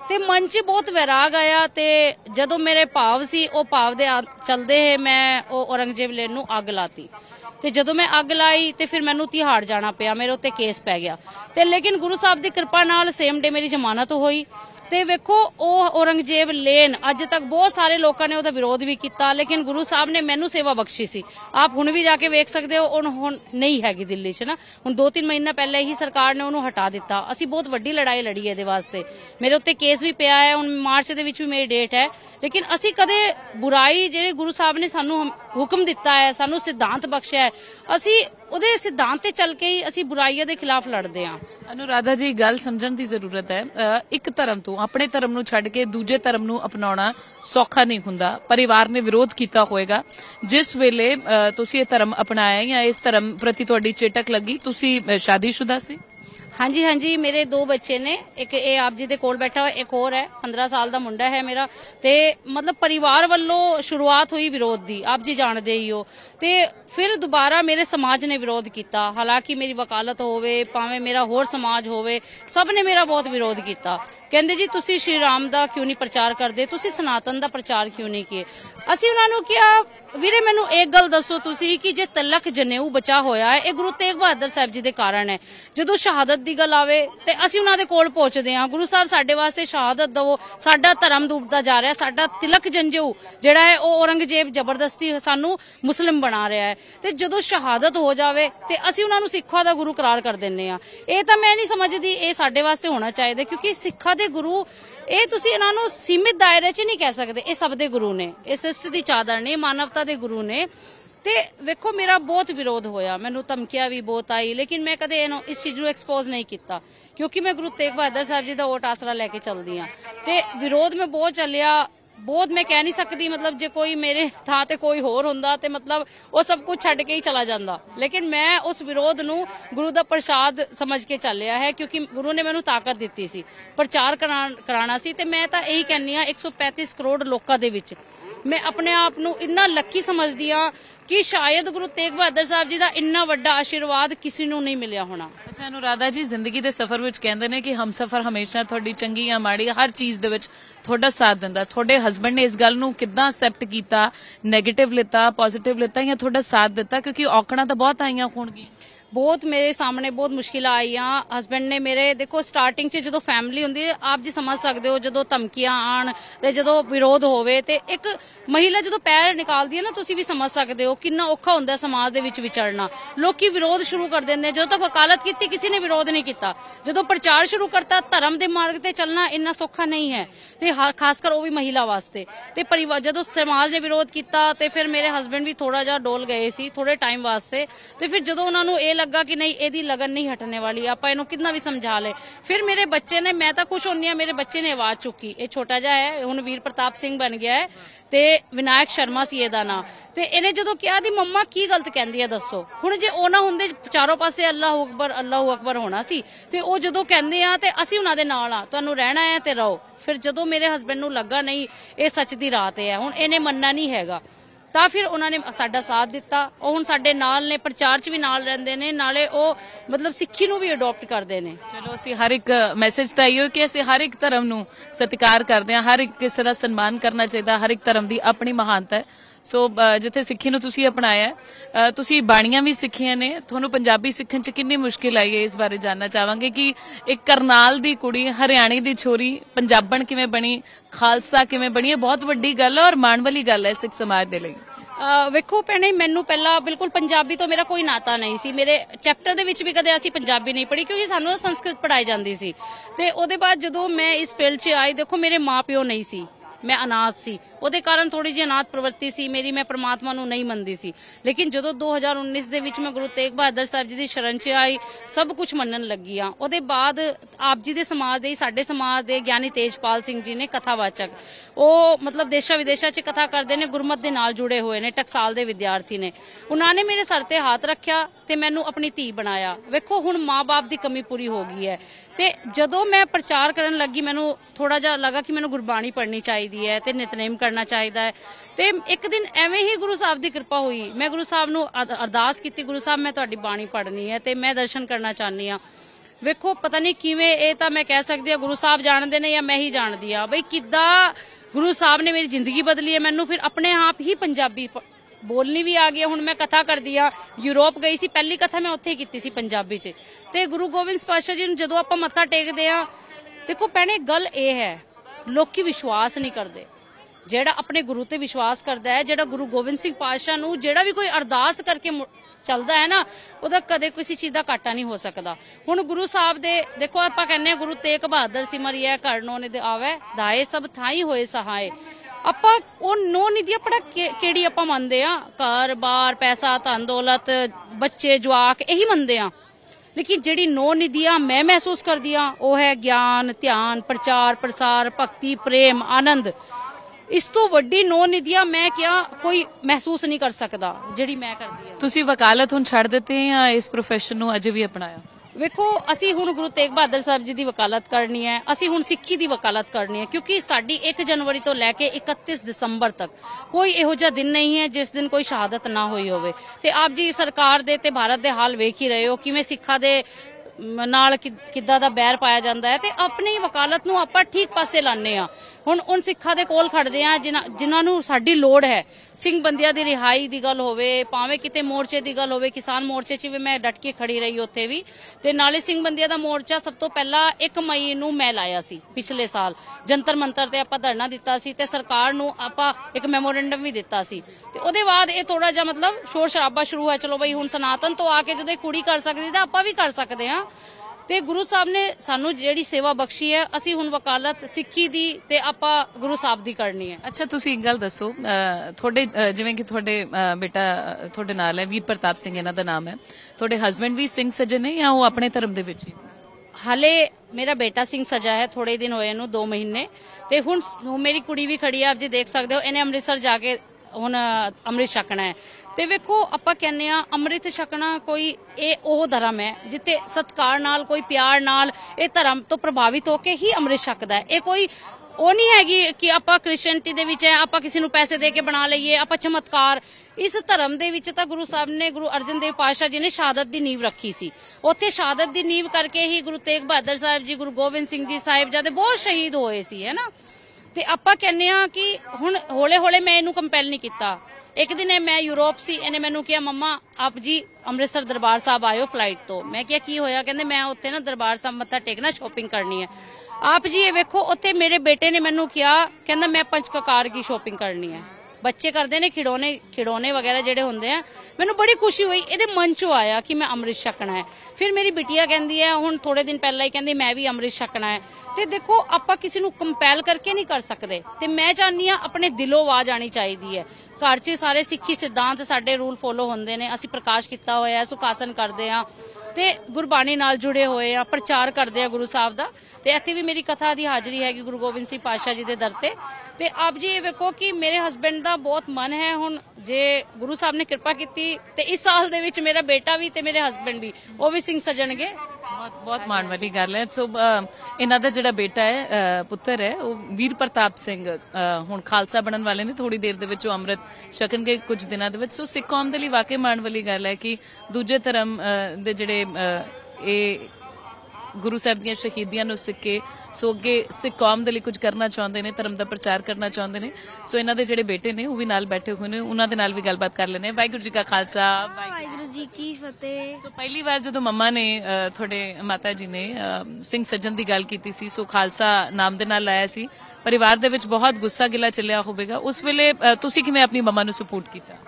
ਤੇ ਮਨ 'ਚ ਬਹੁਤ ਵੈਰਾਗ ਆਇਆ ਤੇ ਜਦੋਂ ਮੇਰੇ ਭਾਵ ਸੀ ਉਹ ਭਾਵ ਦੇ ਚਲਦੇ ਹੈ ਮੈਂ ਉਹ ਔਰੰਗਜ਼ੇਬ ਲੇਨ ਨੂੰ ਅੱਗ ਲਾਤੀ ਤੇ ਜਦੋਂ ਮੈਂ ਅੱਗ ਲਾਈ ਤੇ ਫਿਰ ਮੈਨੂੰ ਤਿਹਾੜ ਜਾਣਾ ਪਿਆ, ਮੇਰੇ ਉੱਤੇ ਕੇਸ ਪੈ ਗਿਆ ਤੇ ਲੇਕਿਨ ਗੁਰੂ ਸਾਹਿਬ ਦੀ ਕਿਰਪਾ ਨਾਲ ਸੇਮ ਡੇ ਮੇਰੀ ਜ਼ਮਾਨਤ ਹੋਈ। ਤੇ ਵੇਖੋ ਉਹ ਔਰੰਗਜ਼ੇਬ ਲੇਨ ਅੱਜ ਤੱਕ ਬਹੁਤ ਸਾਰੇ ਲੋਕਾਂ ਨੇ ਉਹਦਾ ਵਿਰੋਧ ਵੀ ਕੀਤਾ ਲੇਕਿਨ ਗੁਰੂ ਸਾਹਿਬ ਨੇ ਮੈਨੂੰ ਸੇਵਾ ਬਖਸ਼ੀ ਸੀ। ਆਪ ਹੁਣ ਵੀ ਜਾ ਕੇ ਵੇਖ ਸਕਦੇ ਹੋ, ਹੁਣ ਨਹੀਂ ਹੈਗੀ ਦਿੱਲੀ 'ਚ ਨਾ, ਹੁਣ 2-3 ਮਹੀਨਾ ਪਹਿਲਾਂ ਹੀ ਸਰਕਾਰ ਨੇ ਉਹਨੂੰ ਹਟਾ ਦਿੱਤਾ। ਅਸੀਂ ਬਹੁਤ ਵੱਡੀ ਲੜਾਈ ਲੜੀ ਇਹਦੇ ਵਾਸਤੇ, ਮੇਰੇ ਉੱਤੇ ਕੇਸ ਵੀ ਪਿਆ ਹੈ, ਹੁਣ ਮਾਰਚ ਦੇ ਵਿੱਚ ਵੀ ਮੇਰੀ ਡੇਟ ਹੈ। ਲੇਕਿਨ ਅਸੀਂ ਕਦੇ ਬੁਰਾਈ ਜਿਹੜੀ ਗੁਰੂ ਸਾਹਿਬ ਨੇ ਸਾਨੂੰ ਹੁਕਮ ਦਿੱਤਾ ਹੈ, ਸਾਨੂੰ ਸਿਧਾਂਤ ਬਖਸ਼ਿਆ ਹੈ, ਅਸੀਂ ਉਹਦੇ ਸਿਧਾਂਤ ਤੇ ਚੱਲ ਕੇ ਹੀ ਅਸੀਂ ਬੁਰਾਈਆਂ ਦੇ ਖਿਲਾਫ ਲੜਦੇ ਹਾਂ। ਅਨੁਰਾਧਾ ਜੀ, ਗੱਲ ਸਮਝਣ ਦੀ ਜ਼ਰੂਰਤ ਹੈ। ਇੱਕ ਧਰਮ ਤੋਂ ਆਪਣੇ ਧਰਮ ਨੂੰ ਛੱਡ ਕੇ ਦੂਜੇ ਧਰਮ ਨੂੰ ਅਪਣਾਉਣਾ ਸੌਖਾ ਨਹੀਂ ਹੁੰਦਾ। ਪਰਿਵਾਰ ਨੇ ਵਿਰੋਧ ਕੀਤਾ ਹੋਏਗਾ ਜਿਸ ਵੇਲੇ ਤੁਸੀਂ ਇਹ ਧਰਮ ਅਪਣਾਇਆ ਜਾਂ ਇਸ ਧਰਮ ਪ੍ਰਤੀ ਤੁਹਾਡੀ ਚੇਟਕ ਲੱਗੀ। ਤੁਸੀਂ ਸ਼ਾਦੀशुदा ਸੀ? ਹਾਂਜੀ ਹਾਂਜੀ, ਮੇਰੇ 2 ਬੱਚੇ ਨੇ, ਇੱਕ ਇਹ ਆਪ ਜੀ ਦੇ ਕੋਲ ਬੈਠਾ ਹੋਇਆ, ਇੱਕ ਹੋਰ ਹੈ 15 ਸਾਲ ਦਾ ਮੁੰਡਾ ਹੈ ਮੇਰਾ। ਤੇ ਮਤਲਬ ਪਰਿਵਾਰ ਵੱਲੋਂ ਸ਼ੁਰੂਆਤ ਹੋਈ ਵਿਰੋਧ ਦੀ, ਆਪ ਜੀ ਜਾਣਦੇ ਹੀ ਹੋ। ਤੇ ਫਿਰ ਦੁਬਾਰਾ ਮੇਰੇ ਸਮਾਜ ਨੇ ਵਿਰੋਧ ਕੀਤਾ, ਹਾਲਾਂਕਿ ਮੇਰੀ ਵਕਾਲਤ ਹੋਵੇ ਭਾਵੇਂ ਮੇਰਾ ਹੋਰ ਸਮਾਜ ਹੋਵੇ, ਸਭ ਨੇ ਮੇਰਾ ਬਹੁਤ ਵਿਰੋਧ ਕੀਤਾ। ਕਹਿੰਦੇ ਜੀ ਤੁਸੀਂ ਸ਼੍ਰੀ ਰਾਮ ਦਾ ਕਿਉਂ ਨਹੀਂ ਪ੍ਰਚਾਰ ਕਰਦੇ, ਤੁਸੀਂ ਸਨਾਤਨ ਦਾ ਪ੍ਰਚਾਰ ਕਿਉਂ ਨਹੀਂ ਕੀਏ। ਅਸੀਂ ਉਹਨਾਂ ਨੂੰ ਕਿਹਾ ਵੀਰੇ ਮੈਨੂੰ ਇੱਕ ਗੱਲ ਦੱਸੋ ਤੁਸੀਂ ਕਿ ਜੇ ਤਿਲਕ ਜਨੇਊ ਬਚਾ ਹੋਇਆ ਹੈ ਇਹ ਗੁਰੂ ਤੇਗ ਬਹਾਦਰ ਸਾਹਿਬ ਜੀ ਦੇ ਕਾਰਨ ਹੈ। ਜਦੋਂ ਸ਼ਹਾਦਤ ਦੀ ਗੱਲ ਆਵੇ ਤੇ ਅਸੀਂ ਉਹਨਾਂ ਦੇ ਕੋਲ ਪਹੁੰਚਦੇ ਹਾਂ, ਗੁਰੂ ਸਾਹਿਬ ਸਾਡੇ ਵਾਸਤੇ ਸ਼ਹਾਦਤ ਦਵੋ, ਸਾਡਾ ਧਰਮ ਡੁੱਬਦਾ ਜਾ ਰਿਹਾ, ਸਾਡਾ ਤਿਲਕ ਜਨੇਊ ਜਿਹੜਾ ਹੈ ਉਹ ਔਰੰਗਜ਼ੇਬ ਜ਼ਬਰਦਸਤੀ ਸਾਨੂੰ ਮੁਸਲਿਮ ਬਣਾ ਰਿਹਾ ਹੈ। ਤੇ ਜਦੋਂ ਸ਼ਹਾਦਤ ਹੋ ਜਾਵੇ ਤੇ ਅਸੀਂ ਉਹਨਾਂ ਨੂੰ ਸਿੱਖਾਂ ਦਾ ਗੁਰੂ ਕਰਾਰ ਕਰ ਦਿੰਦੇ ਹਾਂ। ਇਹ ਤਾਂ ਮੈਂ ਨਹੀਂ ਸਮਝਦੀ ਇਹ ਸਾਡੇ ਵਾਸਤੇ ਹੋਣਾ ਚਾਹੀਦਾ, ਕਿਉਂਕਿ ਸਿੱਖਾਂ ਦੇ ਗੁਰੂ ਇਹ ਤੁਸੀਂ ਇਹਨਾਂ ਨੂੰ ਸੀਮਿਤ ਦਾਇਰੇ 'ਚ ਨਹੀਂ ਕਹਿ ਸਕਦੇ, ਇਹ ਸਭ ਦੇ ਗੁਰੂ ਨੇ, ਇਹ ਸਿਸ਼ਟ ਦੀ ਚਾਦਰ ਨੇ, ਮਾਨਵਤਾ ਦੇ ਗੁਰੂ ਨੇ। ਤੇ ਵੇਖੋ ਮੇਰਾ ਬਹੁਤ ਵਿਰੋਧ ਹੋਇਆ, ਮੈਨੂੰ ਧਮਕੀਆਂ ਵੀ ਬਹੁਤ ਆਈ, ਲੇਕਿਨ ਮੈਂ ਕਦੇ ਇਸ ਚੀਜ਼ ਨੂੰ ਐਕਸਪੋਜ਼ ਨਹੀਂ ਕੀਤਾ ਕਿਉਂਕਿ ਮੈਂ ਗੁਰੂ ਤੇਗ ਬਹਾਦਰ ਸਾਹਿਬ ਜੀ ਦਾ ਓਟ ਆਸਰਾ ਲੈ ਕੇ ਚੱਲਦੀ ਹਾਂ। ਤੇ ਵਿਰੋਧ ਮੈਂ ਬਹੁਤ ਚੱਲਿਆ, ਬਹੁਤ ਮੈਂ ਕਹਿ ਨਹੀਂ ਸਕਦੀ, ਮਤਲਬ ਜੇ ਕੋਈ ਮੇਰੇ ਥਾਂ ਤੇ ਕੋਈ ਹੋਰ ਹੁੰਦਾ ਤੇ ਮਤਲਬ ਉਹ ਸਭ ਕੁਝ ਛੱਡ ਕੇ ਹੀ ਚਲਾ ਜਾਂਦਾ। ਲੇਕਿਨ ਮੈਂ ਉਸ ਵਿਰੋਧ ਨੂੰ ਗੁਰੂ ਦਾ ਪ੍ਰਸ਼ਾਦ ਸਮਝ ਕੇ ਚੱਲਿਆ ਹੈ ਕਿਉਂਕਿ ਗੁਰੂ ਨੇ ਮੈਨੂੰ ਤਾਕਤ ਦਿੱਤੀ ਸੀ, ਪ੍ਰਚਾਰ ਕਰਾਉਣਾ ਸੀ। ਤੇ ਮੈਂ ਤਾਂ ਇਹੀ ਕਹਿੰਦੀ ਹਾਂ 135 ਕਰੋੜ ਲੋਕਾਂ ਦੇ ਵਿੱਚ ਮੈਂ ਆਪਣੇ ਆਪ ਨੂੰ ਇੰਨਾ ਲੱਕੀ ਸਮਝਦੀ ਹਾਂ ਕਿ ਸ਼ਾਇਦ ਗੁਰੂ ਤੇਗ ਬਹਾਦਰ ਸਾਹਿਬ ਜੀ ਦਾ ਇੰਨਾ ਵੱਡਾ ਆਸ਼ੀਰਵਾਦ ਕਿਸੇ ਨੂੰ ਨਹੀਂ ਮਿਲਿਆ ਹੋਣਾ। ਅੱਛਾ ਅਨੁਰਾਧਾ ਜੀ, ਜ਼ਿੰਦਗੀ ਦੇ ਸਫ਼ਰ ਵਿੱਚ ਕਹਿੰਦੇ ਨੇ ਕਿ ਹਮਸਫ਼ਰ ਹਮੇਸ਼ਾ ਤੁਹਾਡੀ ਚੰਗੀ ਜਾਂ ਮਾੜੀ ਹਰ ਚੀਜ਼ ਦੇ ਵਿੱਚ ਤੁਹਾਡਾ ਸਾਥ ਦਿੰਦਾ। ਤੁਹਾਡੇ ਹਸਬੰਡ ਨੇ ਇਸ ਗੱਲ ਨੂੰ ਕਿੱਦਾਂ ਅਸੈਪਟ ਕੀਤਾ, ਨੈਗੇਟਿਵ ਲਿੱਤਾ, ਪੋਜ਼ਿਟਿਵ ਲਿੱਤਾ ਜਾਂ ਤੁਹਾਡਾ ਸਾਥ ਦਿੱਤਾ? ਕਿਉਂਕਿ ਔਕੜਾਂ ਤਾਂ ਬਹੁਤ ਆਈਆਂ ਹੋਣਗੀਆਂ। ਬਹੁਤ ਮੇਰੇ ਸਾਹਮਣੇ ਬਹੁਤ ਮੁਸ਼ਕਿਲਾਂ ਆਈਆਂ। ਹਸਬੈਂਡ ਨੇ ਮੇਰੇ, ਦੇਖੋ ਸਟਾਰਟਿੰਗ 'ਚ ਜਦੋਂ ਫੈਮਿਲੀ ਹੁੰਦੀ ਹੈ ਆਪ ਜੀ ਸਮਝ ਸਕਦੇ ਹੋ, ਜਦੋਂ ਧਮਕੀਆਂ ਆਣ ਤੇ ਜਦੋਂ ਵਿਰੋਧ ਹੋਵੇ ਤੇ ਇੱਕ ਮਹਿਲਾ ਜਦੋਂ ਪੈਰ ਨਿਕਾਲਦੀ ਹੈ ਨਾ, ਤੁਸੀਂ ਵੀ ਸਮਝ ਸਕਦੇ ਹੋ ਕਿੰਨਾ ਔਖਾ ਹੁੰਦਾ ਸਮਾਜ ਦੇ ਵਿੱਚ ਵਿਚਰਨਾ। ਲੋਕੀ ਵਿਰੋਧ ਸ਼ੁਰੂ ਕਰ ਦਿੰਦੇ, ਜਦੋਂ ਤੱਕ ਵਕਾਲਤ ਕੀਤੀ ਕਿਸੇ ਨੇ ਵਿਰੋਧ ਨਹੀਂ ਕੀਤਾ, ਜਦੋਂ ਪ੍ਰਚਾਰ ਸ਼ੁਰੂ ਕਰਤਾ ਧਰਮ ਦੇ ਮਾਰਗ ਤੇ ਚੱਲਣਾ ਇੰਨਾ ਸੌਖਾ ਨਹੀਂ ਹੈ, ਤੇ ਖਾਸ ਕਰ ਉਹ ਵੀ ਮਹਿਲਾ ਵਾਸਤੇ। ਤੇ ਪਰਿਵਾਰ ਜਦੋਂ ਸਮਾਜ ਨੇ ਵਿਰੋਧ ਕੀਤਾ ਤੇ ਫਿਰ ਮੇਰੇ ਹਸਬੈਂਡ ਵੀ ਥੋੜਾ ਜਿਹਾ ਡੋਲ ਗਏ ਸੀ ਥੋੜੇ ਟਾਈਮ ਵਾਸਤੇ। ਤੇ ਫਿਰ ਜਦੋਂ ਉਹਨਾਂ ਨੂੰ ਇਹ ਲੱਗਾ ਕਿ ਨਹੀਂ ਇਹਦੀ ਲਗਨ ਨਹੀਂ ਹਟਣੇ ਵਾਲੀ, ਆਪਾਂ ਇਹਨੂੰ ਕਿੰਨਾ ਵੀ ਸਮਝਾ ਲੇ, ਫਿਰ ਮੇਰੇ ਬੱਚੇ ਨੇ, ਮੈਂ ਤਾਂ ਖੁਸ਼ ਹੁੰਦੀ ਹਾਂ ਮੇਰੇ ਬੱਚੇ ਨੇ ਆਵਾਜ਼ ਚੁੱਕੀ। ਇਹ ਛੋਟਾ ਜਿਹਾ ਹੈ, ਹੁਣ ਵੀਰ ਪ੍ਰਤਾਪ ਸਿੰਘ ਬਣ ਗਿਆ ਹੈ ਤੇ ਵਿਨਾਇਕ ਸ਼ਰਮਾ ਸੀ ਇਹਦਾ ਨਾਂ। ਤੇ ਇਹਨੇ ਜਦੋਂ ਕਿਹਾ ਦੀ ਮੰਮਾ ਕੀ ਗਲਤ ਕਹਿੰਦੀ ਹੈ ਦੱਸੋ, ਹੁਣ ਜੇ ਉਹ ਨਾ ਹੁੰਦੇ ਚਾਰੋਂ ਪਾਸੇ ਅੱਲਾਹੁ ਅਕਬਰ ਹੋਣਾ ਸੀ। ਤੇ ਉਹ ਜਦੋਂ ਕਹਿੰਦੇ ਆ ਤੇ ਅਸੀਂ ਉਹਨਾਂ ਦੇ ਨਾਲ ਆ, ਤੁਹਾਨੂੰ ਰਹਿਣਾ ਹੈ ਤੇ ਰਹੋ। ਫਿਰ ਜਦੋਂ ਮੇਰੇ ਹਸਬੈਂਡ ਨੂੰ ਲੱਗਾ ਨਹੀਂ ਇਹ ਸੱਚ ਦੀ ਰਾਹ ਤੇ ਹੈ, ਹੁਣ ਇਹਨੇ ਮੰਨਣਾ ਨਹੀਂ ਹੈਗਾ, ਤਾਂ ਫਿਰ ਉਹਨਾਂ ਨੇ ਸਾਡਾ ਸਾਥ ਦਿੱਤਾ। ਉਹ ਹੁਣ ਸਾਡੇ ਨਾਲ ਨੇ, ਪ੍ਰਚਾਰ 'ਚ ਵੀ ਨਾਲ ਰਹਿੰਦੇ ਨੇ, ਨਾਲੇ ਉਹ ਮਤਲਬ ਸਿੱਖੀ ਨੂੰ ਵੀ ਅਡਾਪਟ ਕਰਦੇ ਨੇ। ਚਲੋ ਅਸੀਂ ਹਰ ਇੱਕ ਮੈਸੇਜ ਤਾਂ ਇਹੋ ਕਿ ਅਸੀਂ ਹਰ ਇੱਕ ਧਰਮ ਨੂੰ ਸਤਿਕਾਰ ਕਰਦੇ ਹਾਂ, ਹਰ ਇੱਕ ਕਿਸੇ ਦਾ ਸਨਮਾਨ ਕਰਨਾ ਚਾਹੀਦਾ, ਹਰ ਇੱਕ ਧਰਮ ਦੀ ਆਪਣੀ ਮਹਾਨਤਾ ਹੈ। ਸੋ ਜਿੱਥੇ ਸਿੱਖੀ ਨੂੰ ਤੁਸੀਂ ਅਪਣਾਇਆ, ਤੁਸੀਂ ਬਾਣੀਆਂ ਵੀ ਸਿੱਖੀਆਂ ਨੇ, ਤੁਹਾਨੂੰ ਪੰਜਾਬੀ ਸਿੱਖਣ 'ਚ ਕਿੰਨੀ ਮੁਸ਼ਕਿਲ ਆਈ ਹੈ ਇਸ ਬਾਰੇ ਜਾਨਣਾ ਚਾਹਾਂਗੇ ਕਿ ਇੱਕ ਕਰਨਾਲ ਦੀ ਕੁੜੀ, ਹਰਿਆਣੇ ਦੀ ਛੋਰੀ ਪੰਜਾਬਣ ਕਿਵੇਂ ਬਣੀ, ਖਾਲਸਾ ਕਿਵੇਂ ਬਣੀ। ਇਹ ਬਹੁਤ ਵੱਡੀ ਗੱਲ ਹੈ ਔਰ ਮਾਣ ਵਾਲੀ ਗੱਲ ਹੈ ਸਿੱਖ ਸਮਾਜ ਦੇ ਲਈ। ਵੇਖੋ ਭੈਣੇ, ਮੈਨੂੰ ਪਹਿਲਾਂ ਬਿਲਕੁਲ ਪੰਜਾਬੀ ਤੋਂ ਮੇਰਾ ਕੋਈ ਨਾਤਾ ਨਹੀਂ ਸੀ। ਮੇਰੇ ਚੈਪਟਰ ਦੇ ਵਿੱਚ ਵੀ ਕਦੇ ਅਸੀਂ ਪੰਜਾਬੀ ਨਹੀਂ ਪੜ੍ਹੀ ਕਿਉਂਕਿ ਸਾਨੂੰ ਸੰਸਕ੍ਰਿਤ ਪੜ੍ਹਾਈ ਜਾਂਦੀ ਸੀ। ਤੇ ਉਹਦੇ ਬਾਅਦ ਜਦੋਂ ਮੈਂ ਇਸ ਫੀਲਡ 'ਚ ਆਈ, ਦੇਖੋ ਮੇਰੇ ਮਾਂ-ਪਿਓ ਨਹੀਂ ਸੀ, ਮੈਂ ਅਨਾਥ ਸੀ, ਉਹਦੇ ਕਾਰਨ ਥੋੜੀ ਜਿਹੀ ਅਨਾਥ ਪ੍ਰਵਿਰਤੀ ਸੀ ਮੇਰੀ, ਮੈਂ ਪ੍ਰਮਾਤਮਾ ਨੂੰ ਨਹੀਂ ਮੰਨਦੀ ਸੀ। ਲੇਕਿਨ ਜਦੋਂ 2019 ਦੇ ਵਿੱਚ ਮੈਂ ਗੁਰੂ ਤੇਗ ਬਹਾਦਰ ਸਾਹਿਬ ਜੀ ਦੀ ਸ਼ਰਨ 'ਚ ਆਈ, ਸਭ ਕੁਝ ਮੰਨਣ ਲੱਗੀ ਆ। ਉਹਦੇ ਬਾਅਦ ਆਪ ਜੀ ਦੇ ਸਮਾਜ ਦੇ, ਸਾਡੇ ਸਮਾਜ ਦੇ ਗਿਆਨੀ ਤੇਜਪਾਲ ਸਿੰਘ ਜੀ ਨੇ ਕਥਾਵਾਚਕ, ਉਹ ਮਤਲਬ ਦੇਸ਼ਾਂ ਵਿਦੇਸ਼ਾਂ 'ਚ ਕਥਾ ਕਰਦੇ ਨੇ, ਗੁਰਮਤ ਦੇ ਨਾਲ ਜੁੜੇ ਹੋਏ ਨੇ, ਟਕਸਾਲ ਦੇ ਵਿਦਿਆਰਥੀ ਨੇ। ਉਹਨਾਂ ਨੇ ਮੇਰੇ ਸਰ ਤੇ ਹੱਥ ਰੱਖਿਆ ਤੇ ਮੈਨੂੰ ਆਪਣੀ ਧੀ ਬਣਾਇਆ। ਵੇਖੋ ਹੁਣ ਮਾਂ-ਬਾਪ ਦੀ ਕਮੀ ਪੂਰੀ ਹੋ ਗਈ ਹੈ। ਤੇ ਜਦੋਂ ਮੈਂ ਪ੍ਰਚਾਰ ਕਰਨ ਲੱਗੀ ਮੈਨੂੰ ਥੋੜਾ ਜਿਹਾ ਲੱਗਾ ਕਿ ਮੈਨੂੰ ਗੁਰਬਾਣੀ ਪੜ੍ਹਨੀ ਚਾਹੀਦੀ ਹੈ ਤੇ ਨਿਤਨੇਮ ਕਰਨਾ ਚਾਹੀਦਾ ਹੈ। ਤੇ ਇੱਕ ਦਿਨ ਐਵੇਂ ਹੀ ਗੁਰੂ ਸਾਹਿਬ ਦੀ ਕਿਰਪਾ ਹੋਈ, ਮੈਂ ਗੁਰੂ ਸਾਹਿਬ ਨੂੰ ਅਰਦਾਸ ਕੀਤੀ, ਗੁਰੂ ਸਾਹਿਬ ਮੈਂ ਤੁਹਾਡੀ ਬਾਣੀ ਪੜ੍ਹਨੀ ਹੈ ਤੇ ਮੈਂ ਦਰਸ਼ਨ ਕਰਨਾ ਚਾਹੁੰਦੀ ਹਾਂ। ਵੇਖੋ ਪਤਾ ਨਹੀਂ ਕਿਵੇਂ, ਇਹ ਤਾਂ ਮੈਂ ਕਹਿ ਸਕਦੀ ਹਾਂ ਗੁਰੂ ਸਾਹਿਬ ਜਾਣਦੇ ਨੇ ਜਾਂ ਮੈਂ ਹੀ ਜਾਣਦੀ ਆ ਬਈ ਕਿੱਦਾਂ ਗੁਰੂ ਸਾਹਿਬ ਨੇ ਮੇਰੀ ਜ਼ਿੰਦਗੀ ਬਦਲੀ ਹੈ। ਮੈਨੂੰ ਫਿਰ ਆਪਣੇ ਆਪ ਹੀ ਪੰਜਾਬੀ ਬੋਲਣੀ ਵੀ ਆ ਗਈ। ਹੁਣ ਮੈਂ ਕਥਾ ਕਰਦੀ ਆ, ਯੂਰਪ ਗਈ ਸੀ, ਪਹਿਲੀ ਕਥਾ ਮੈਂ ਉੱਥੇ ਕੀਤੀ ਸੀ ਪੰਜਾਬੀ 'ਚ। ਤੇ ਗੁਰੂ ਗੋਬਿੰਦ ਪਾਤਸ਼ਾਹ ਜੀ ਨੂੰ ਜਦੋਂ ਆਪਾਂ ਮੱਥਾ ਟੇਕਦੇ ਆ, ਦੇਖੋ ਭੈਣੇ ਗੱਲ ਇਹ ਹੈ, ਲੋਕੀ ਵਿਸ਼ਵਾਸ ਨਹੀਂ ਕਰਦੇ। ਜਿਹੜਾ ਆਪਣੇ ਗੁਰੂ ਤੇ ਵਿਸ਼ਵਾਸ ਕਰਦਾ ਹੈ, ਜਿਹੜਾ ਗੁਰੂ ਗੋਬਿੰਦ ਸਿੰਘ ਪਾਤਸ਼ਾਹ ਨੂੰ ਜਿਹੜਾ ਵੀ ਕੋਈ ਅਰਦਾਸ ਕਰਕੇ ਚੱਲਦਾ ਹੈ ਨਾ, ਉਹਦਾ ਕਦੇ ਕਿਸੇ ਚੀਜ਼ ਦਾ ਘਾਟਾ ਨਹੀਂ ਹੋ ਸਕਦਾ। ਹੁਣ ਗੁਰੂ ਸਾਹਿਬ ਦੇ ਦੇਖੋ ਆਪਾਂ ਕਹਿੰਦੇ ਆ ਗੁਰੂ ਤੇਗ ਬਹਾਦਰ ਸਿਮਰਿਐ ਘੜਨੋ ਨਿਧ ਆਵੈ ਧਾਏ ਸਭ ਥਾਈ ਹੋਏ ਸਹਾਏ। ਆਪਾਂ ਉਹ ਨੋ ਨਿਧੀ ਆਪਣਾ ਕਿਹੜੀ ਆਪਾਂ ਮੰਨਦੇ ਆ, ਘਰ ਬਾਰ ਪੈਸਾ ਧਨ ਦੌਲਤ ਬੱਚੇ ਜਵਾਕ ਇਹੀ ਮੰਨਦੇ ਆ। ਲੇਕਿਨ ਜਿਹੜੀ ਨੋ ਨਿਧੀਆਂ ਮੈਂ ਮਹਿਸੂਸ ਕਰਦੀ ਆ ਉਹ ਹੈ ਗਿਆਨ, ਧਿਆਨ, ਪ੍ਰਚਾਰ ਪ੍ਰਸਾਰ, ਭਗਤੀ, ਪ੍ਰੇਮ, ਆਨੰਦ। ਇਸ ਤੋਂ ਵੱਡੀ ਨੋ ਨਿਧੀਆਂ ਮੈਂ ਕਿਹਾ ਕੋਈ ਮਹਿਸੂਸ ਨਹੀਂ ਕਰ ਸਕਦਾ ਜਿਹੜੀ ਮੈਂ ਕਰਦੀ ਆ। ਤੁਸੀਂ ਵਕਾਲਤ ਹੁਣ ਛੱਡ ਦਿੱਤੇ ਜਾਂ ਇਸ ਪ੍ਰੋਫੈਸ਼ਨ ਨੂੰ ਅਜੇ ਵੀ ਅਪਣਾਇਆ? ਵੇਖੋ ਅਸੀਂ ਹੁਣ ਗੁਰੂ ਤੇਗ ਬਹਾਦਰ ਸਾਹਿਬ ਜੀ ਦੀ ਵਕਾਲਤ ਕਰਨੀ ਹੈ, ਅਸੀਂ ਹੁਣ ਸਿੱਖੀ ਦੀ ਵਕਾਲਤ ਕਰਨੀ ਹੈ, ਕਿਉਂਕਿ ਸਾਡੀ 1 ਜਨਵਰੀ ਤੋਂ ਲੈ ਕੇ 31 ਦਸੰਬਰ ਤੱਕ ਕੋਈ ਇਹੋ ਜਿਹਾ ਦਿਨ ਨਹੀਂ ਹੈ ਜਿਸ ਦਿਨ ਕੋਈ ਸ਼ਹਾਦਤ ਨਾ ਹੋਈ ਹੋਵੇ। ਤੇ ਆਪ ਜੀ ਸਰਕਾਰ ਦੇ ਤੇ ਭਾਰਤ ਦੇ ਹਾਲ ਵੇਖ ਹੀ ਰਹੇ ਹੋ ਕਿਵੇਂ ਸਿੱਖਾਂ ਦੇ ਨਾਲ ਕਿੱਦਾਂ ਦਾ ਬੈਰ ਪਾਇਆ ਜਾਂਦਾ ਹੈ। ਤੇ ਆਪਣੀ ਵਕਾਲਤ ਨੂੰ ਆਪਾਂ ਠੀਕ ਪਾਸੇ ਲਾਣੇ ਆ। ਹੁਣ ਸਿੱਖਾਂ ਦੇ ਕੋਲ ਖੜਦੇ ਆ ਜਿਨ੍ਹਾਂ ਨੂੰ ਸਾਡੀ ਲੋੜ ਹੈ। ਸਿੰਘ ਬੰਦਿਆਂ ਦੀ ਰਿਹਾਈ ਦੀ ਗੱਲ ਹੋਵੇ, ਭਾਵੇਂ ਕਿਤੇ ਮੋਰਚੇ ਦੀ ਗੱਲ ਹੋਵੇ, ਕਿਸਾਨ ਮੋਰਚੇ 'ਚ ਵੀ ਮੈਂ ਡਟ ਕੇ ਖੜੀ ਰਹੀ ਉੱਥੇ ਵੀ। ਤੇ ਨਾਲੇ ਸਿੰਘ ਬੰਦਿਆਂ ਦਾ ਮੋਰਚਾ ਸਭ ਤੋਂ ਪਹਿਲਾਂ 1 ਮਈ ਨੂੰ ਮੈਂ ਲਾਇਆ ਸੀ ਪਿਛਲੇ ਸਾਲ, ਜੰਤਰ ਮੰਤਰ ਤੇ ਆਪਾਂ ਧਰਨਾ ਦਿੱਤਾ ਸੀ ਤੇ ਸਰਕਾਰ ਨੂੰ ਆਪਾਂ ਇੱਕ ਮੈਮੋਰੈਂਡਮ ਵੀ ਦਿੱਤਾ ਸੀ। ਤੇ ਉਹਦੇ ਬਾਅਦ ਇਹ ਥੋੜਾ ਜਿਹਾ ਮਤਲਬ ਸ਼ੋਰ ਸ਼ਰਾਬਾ ਸ਼ੁਰੂ ਹੈ, ਚਲੋ ਬਈ ਹੁਣ ਸਨਾਤਨ ਤੋਂ ਆ ਕੇ ਜਦੋਂ ਇਹ ਕੁੜੀ ਕਰ ਸਕਦੀ ਤਾਂ ਆਪਾਂ ਵੀ ਕਰ ਸਕਦੇ ਹਾਂ। ਤੇ ਗੁਰੂ ਸਾਹਿਬ ਨੇ ਸਾਨੂੰ ਜਿਹੜੀ ਸੇਵਾ ਬਖਸ਼ੀ ਹੈ, ਅਸੀਂ ਹੁਣ ਵਕਾਲਤ ਸਿੱਖੀ ਦੀ ਤੇ ਆਪਾਂ ਗੁਰੂ ਸਾਹਿਬ ਦੀ ਕਰਨੀ ਹੈ। ਅੱਛਾ ਤੁਸੀਂ ਇੱਕ ਗੱਲ ਦੱਸੋ, ਤੁਹਾਡੇ ਜਿਵੇਂ ਕਿ ਤੁਹਾਡੇ ਬੇਟਾ ਤੁਹਾਡੇ ਨਾਲ ਹੈ ਵੀਰ ਪ੍ਰਤਾਪ ਸਿੰਘ ਇਹਨਾਂ ਦਾ ਨਾਮ ਹੈ, ਤੁਹਾਡੇ ਹਸਬੈਂਡ ਵੀ ਸਿੰਘ ਸੱਜਣ ਨੇ ਜਾਂ ਉਹ ਆਪਣੇ ਧਰਮ ਦੇ ਵਿੱਚ ਹੀ? ਹਾਲੇ ਮੇਰਾ ਬੇਟਾ ਸਿੰਘ ਸਜਾ ਹੈ, ਥੋੜੇ ਦਿਨ ਹੋਏ ਨੂੰ 2 ਮਹੀਨੇ। ਤੇ ਹੁਣ ਮੇਰੀ ਕੁੜੀ ਵੀ ਖੜੀ ਹੈ, ਆਪ ਜੀ ਦੇਖ ਸਕਦੇ ਹੋ, ਇਹਨੇ ਅੰਮ੍ਰਿਤਸਰ ਜਾ ਕੇ ਹੁਣ ਅੰਮ੍ਰਿਤ ਛਕਣਾ ਹੈ। ਤੇ ਵੇਖੋ ਆਪਾਂ ਕਹਿੰਦੇ ਆ ਅੰਮ੍ਰਿਤ ਛਕਣਾ ਕੋਈ ਇਹ ਉਹ ਧਰਮ ਹੈ ਜਿੱਥੇ ਸਤਿਕਾਰ ਨਾਲ ਕੋਈ ਪਿਆਰ ਨਾਲ ਇਹ ਧਰਮ ਤੋਂ ਪ੍ਰਭਾਵਿਤ ਹੋ ਕੇ ਹੀ ਅੰਮ੍ਰਿਤ ਛਕਦਾ ਹੈ। ਇਹ ਕੋਈ ਉਹ ਨਹੀਂ ਹੈਗੀ ਕਿ ਆਪਾਂ ਕ੍ਰਿਸਚੀਅਨਟੀ ਦੇ ਵਿੱਚ ਹੈ ਆਪਾਂ ਕਿਸੇ ਨੂੰ ਪੈਸੇ ਦੇ ਕੇ ਬਣਾ ਲਈਏ, ਆਪਾਂ ਚਮਤਕਾਰ। ਇਸ ਧਰਮ ਦੇ ਵਿੱਚ ਤਾਂ ਗੁਰੂ ਸਾਹਿਬ ਨੇ, ਗੁਰੂ ਅਰਜਨ ਦੇਵ ਪਾਤਸ਼ਾਹ ਜੀ ਨੇ ਸ਼ਹਾਦਤ ਦੀ ਨੀਂਹ ਰੱਖੀ ਸੀ। ਉੱਥੇ ਸ਼ਹਾਦਤ ਦੀ ਨੀਂਹ ਕਰਕੇ ਹੀ ਗੁਰੂ ਤੇਗ ਬਹਾਦਰ ਸਾਹਿਬ ਜੀ, ਗੁਰੂ ਗੋਬਿੰਦ ਸਿੰਘ ਜੀ ਸਾਹਿਬਜ਼ਾਦੇ ਬਹੁਤ ਸ਼ਹੀਦ ਹੋਏ ਸੀ, ਹੈ ਨਾ। ਤੇ ਆਪਾਂ ਕਹਿੰਦੇ ਆ ਕਿ ਹੁਣ ਹੌਲੇ ਹੌਲੇ ਮੈਂ ਇਹਨੂੰ ਕੰਪੈਲ ਨਹੀਂ ਕੀਤਾ। ਇੱਕ ਦਿਨ ਮੈਂ ਯੂਰਪ ਸੀ, ਇਹਨੇ ਮੈਨੂੰ ਕਿਹਾ ਮੰਮਾ ਆਪ ਜੀ ਅੰਮ੍ਰਿਤਸਰ ਦਰਬਾਰ ਸਾਹਿਬ ਆਇਓ ਫਲਾਈਟ ਤੋਂ। ਮੈਂ ਕਿਹਾ ਕੀ ਹੋਇਆ? ਕਹਿੰਦੇ ਮੈਂ ਉੱਥੇ ਨਾ ਦਰਬਾਰ ਸਾਹਿਬ ਮੱਥਾ ਟੇਕਣਾ, ਸ਼ੋਪਿੰਗ ਕਰਨੀ ਹੈ। ਆਪ ਜੀ ਇਹ ਵੇਖੋ ਉੱਥੇ ਮੇਰੇ ਬੇਟੇ ਨੇ ਮੈਨੂੰ ਕਿਹਾ, ਕਹਿੰਦਾ ਮੈਂ ਪੰਚਕਕਾਰ ਦੀ ਸ਼ੋਪਿੰਗ ਕਰਨੀ ਹੈ। ਬੱਚੇ ਕਰਦੇ ਨੇ ਖਿਡੌਣੇ ਵਗੈਰਾ ਜਿਹੜੇ ਹੁੰਦੇ ਆ। ਮੈਨੂੰ ਬੜੀ ਖੁਸ਼ੀ ਹੋਈ, ਇਹਦੇ ਮਨ ਚੋਂ ਆਇਆ ਕਿ ਮੈਂ ਅੰਮ੍ਰਿਤ ਛਕਣਾ ਹੈ। ਫਿਰ ਮੇਰੀ ਬਿਟੀਆ ਕਹਿੰਦੀ ਹੈ ਹੁਣ ਥੋੜੇ ਦਿਨ ਪਹਿਲਾਂ ਹੀ ਕਹਿੰਦੀ ਮੈਂ ਵੀ ਅੰਮ੍ਰਿਤ ਛਕਣਾ ਹੈ। ਤੇ ਦੇਖੋ ਆਪਾਂ ਕਿਸੇ ਨੂੰ ਕੰਪੈਲ ਕਰਕੇ ਨਹੀਂ ਕਰ ਸਕਦੇ। ਤੇ ਮੈਂ ਚਾਹੁੰਦੀ ਹਾਂ ਆਪਣੇ ਦਿਲੋਂ ਆਵਾਜ਼ ਆਣੀ ਚਾਹੀਦੀ ਹੈ। ਘਰ 'ਚ ਸਾਰੇ ਸਿੱਖੀ ਸਿਧਾਂਤ ਸਾਡੇ ਰੂਲ ਫੋਲੋ ਹੁੰਦੇ ਨੇ, ਅਸੀਂ ਪ੍ਰਕਾਸ਼ ਕੀਤਾ ਹੋਇਆ, ਸੁਖਾਸਨ ਕਰਦੇ ਆ ਤੇ ਗੁਰਬਾਣੀ ਨਾਲ ਜੁੜੇ ਹੋਏ ਆ, ਪ੍ਰਚਾਰ ਕਰਦੇ ਆ ਗੁਰੂ ਸਾਹਿਬ ਦਾ। ਤੇ ਇੱਥੇ ਵੀ ਮੇਰੀ ਕਥਾ ਦੀ ਹਾਜ਼ਰੀ ਹੈਗੀ ਗੁਰੂ ਗੋਬਿੰਦ ਸਿੰਘ ਪਾਤਸ਼ਾਹ ਜੀ ਦੇ ਦਰ ਤੇ। ਤੇ ਆਪ ਜੀ ਇਹ ਵੇਖੋ ਕਿ ਮੇਰੇ ਹਸਬੈਂਡ ਦਾ ਬਹੁਤ ਮਨ ਹੈ, ਹੁਣ ਜੇ ਗੁਰੂ ਸਾਹਿਬ ਨੇ ਕਿਰਪਾ ਕੀਤੀ ਤੇ ਇਸ ਸਾਲ ਦੇ ਵਿੱਚ ਮੇਰਾ ਬੇਟਾ ਵੀ ਤੇ ਮੇਰੇ ਹਸਬੈਂਡ ਵੀ ਉਹ ਵੀ ਸਿੰਘ ਸਜਣਗੇ। ਬਹੁਤ ਮਾਣ ਵਾਲੀ ਗੱਲ ਹੈ। ਸੋ ਇਹਨਾਂ ਦਾ ਜਿਹੜਾ ਬੇਟਾ ਹੈ, ਪੁੱਤਰ ਹੈ, ਉਹ ਵੀਰ ਪ੍ਰਤਾਪ ਸਿੰਘ ਹੁਣ ਖਾਲਸਾ ਬਣਨ ਵਾਲੇ ਨੇ। ਥੋੜੀ ਦੇਰ ਦੇ ਵਿੱਚ ਉਹ ਅੰਮ੍ਰਿਤ ਛਕਣਗੇ, ਕੁਝ ਦਿਨਾਂ ਦੇ ਵਿੱਚ। ਸੋ ਸਿੱਖ ਕੌਮ ਦੇ ਲਈ ਵਾਕਈ ਮਾਣ ਵਾਲੀ ਗੱਲ ਹੈ ਕਿ ਦੂਜੇ ਧਰਮ ਦੇ ਜਿਹੜੇ ਇਹ ਗੁਰੂ ਸਾਹਿਬ ਦੀਆਂ ਸ਼ਹੀਦੀਆਂ ਨੂੰ ਸਿੱਕੇ ਸੋ ਅੱਗੇ ਸਿੱਖ ਕੌਮ ਦੇ ਲਈ ਕੁਝ ਕਰਨਾ ਚਾਹੁੰਦੇ ਨੇ, ਧਰਮ ਦਾ ਪ੍ਰਚਾਰ ਕਰਨਾ ਚਾਹੁੰਦੇ ਨੇ। ਸੋ ਇਹਨਾਂ ਦੇ ਜਿਹੜੇ ਬੇਟੇ ਨੇ ਉਹ ਵੀ ਨਾਲ ਬੈਠੇ ਹੋਏ ਨੇ, ਉਹਨਾਂ ਦੇ ਨਾਲ ਵੀ ਗੱਲਬਾਤ ਕਰ ਲੈਣੇ। ਵਾਹਿਗੁਰੂ ਜੀ ਕਾ ਖਾਲਸਾ, ਵਾਹਿਗੁਰੂ ਜੀ ਕੀ ਫਤਿਹ। ਸੋ ਪਹਿਲੀ ਵਾਰ ਜਦੋਂ ਮੰਮਾ ਨੇ ਤੁਹਾਡੇ ਮਾਤਾ ਜੀ ਨੇ ਸਿੰਘ ਸੱਜਣ ਦੀ ਗੱਲ ਕੀਤੀ ਸੀ, ਸੋ ਖਾਲਸਾ ਨਾਮ ਦੇ ਨਾਲ ਲਾਇਆ ਸੀ, ਪਰਿਵਾਰ ਦੇ ਵਿੱਚ ਬਹੁਤ ਗੁੱਸਾ ਗਿਲਾ ਚੱਲਿਆ ਹੋਵੇਗਾ। ਉਸ ਵੇਲੇ ਤੁਸੀਂ ਕਿਵੇਂ ਆਪਣੀ ਮੰਮਾ ਨੂੰ ਸਪੋਰਟ ਕੀਤਾ?